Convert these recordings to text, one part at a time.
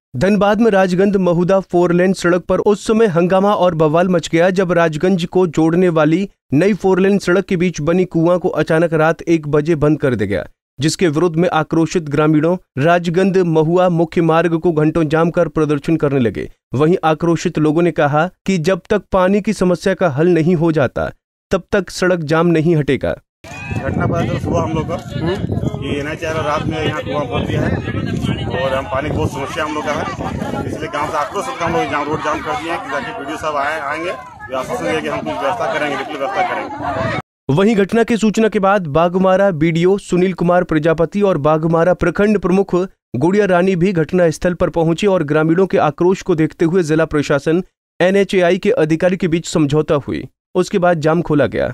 धनबाद में राजगंज महुदा 4 लेन सड़क पर उस समय हंगामा और बवाल मच गया जब राजगंज को जोड़ने वाली नई 4 लेन सड़क के बीच बनी कुआं को अचानक रात 1 बजे बंद कर दिया गया, जिसके विरोध में आक्रोशित ग्रामीणों राजगंज महुआ मुख्य मार्ग को घंटों जाम कर प्रदर्शन करने लगे। वहीं आक्रोशित लोगों ने कहा कि जब तक पानी की समस्या का हल नहीं हो जाता तब तक सड़क जाम नहीं हटेगा। घटना पता चला सुबह हम लोग का कि NH रात में यहाँ कुआं खोल दिया है और हम पानी की बहुत समस्या हम लोग का है, इसलिए गांव से आक्रोश होकर हम लोग रोड जाम कर दिए हैं कि जाके वीडियो साहब आएंगे, आश्वासन दिया कि हम कुछ व्यवस्था करेंगे, बिल्कुल व्यवस्था करेंगे। वहीं घटना की सूचना के बाद बाघमारा BDO सुनील कुमार प्रजापति और बाघमारा प्रखंड प्रमुख गुड़िया रानी भी घटना स्थल पर पहुंचे और ग्रामीणों के आक्रोश को देखते हुए जिला प्रशासन NHAI के अधिकारी के बीच समझौता हुई। उसके बाद जाम खोला गया।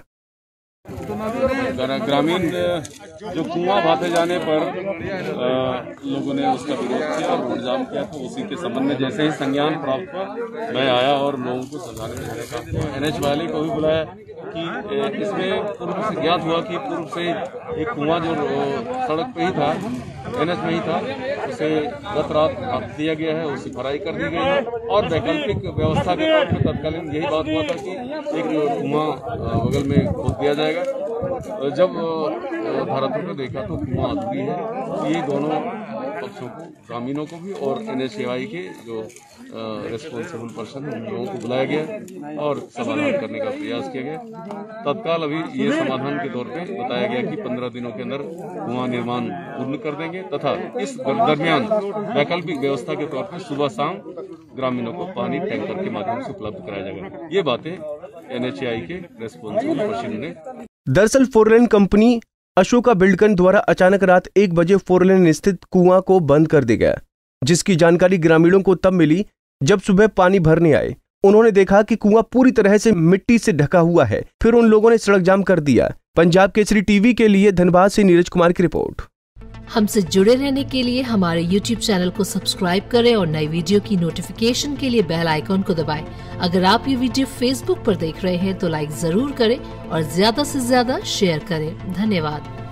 ग्रामीण जो कुआं भाते जाने पर लोगों ने उसका विरोध किया और रोड जाम किया, तो उसी के संबंध में जैसे ही संज्ञान प्राप्त हुआ मैं आया और लोगों को समझाने में मैंने कहा NH वाले को भी बुलाया कि इसमें पूर्व से ज्ञात हुआ कि पूर्व से एक कुआं जो सड़क पे ही था, NH में ही था, उसे गत रात ढाँक दिया गया है, उसकी भराई कर दी गई है और वैकल्पिक व्यवस्था के तौर पर तत्कालीन यही बात हुआ था कि एक कुआं बगल में खोद दिया जाएगा। जब भारत ने देखा तो कुआं अधूरी है, तो ये दोनों पक्षों को, ग्रामीणों को भी और NHAI के जो रिस्पॉन्सिबल पर्सन उन लोगों को बुलाया गया और समाधान करने का प्रयास किया गया। तत्काल अभी ये समाधान के तौर पे बताया गया कि 15 दिनों के अंदर कुआं निर्माण पूर्ण कर देंगे तथा इस दरमियान वैकल्पिक व्यवस्था के तौर पर सुबह शाम ग्रामीणों को पानी टैंकर के माध्यम से उपलब्ध कराया जाएगा। ये बातें NHAI के रिस्पॉन्सिबल पर्सन ने। दरअसल 4 लेन कंपनी अशोका बिल्डकन द्वारा अचानक रात 1 बजे 4 लेन स्थित कुआं को बंद कर दिया गया, जिसकी जानकारी ग्रामीणों को तब मिली जब सुबह पानी भरने आए। उन्होंने देखा कि कुआं पूरी तरह से मिट्टी से ढका हुआ है, फिर उन लोगों ने सड़क जाम कर दिया। पंजाब केसरी टीवी के लिए धनबाद से नीरज कुमार की रिपोर्ट। हमसे जुड़े रहने के लिए हमारे YouTube चैनल को सब्सक्राइब करें और नई वीडियो की नोटिफिकेशन के लिए बेल आइकॉन को दबाएं। अगर आप ये वीडियो Facebook पर देख रहे हैं तो लाइक जरूर करें और ज्यादा से ज्यादा शेयर करें। धन्यवाद।